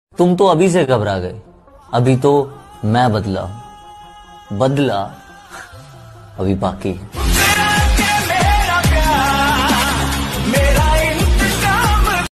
तुम तो अभी से घबरा गए, अभी तो मैं बदला, बदला अभी बाकी है।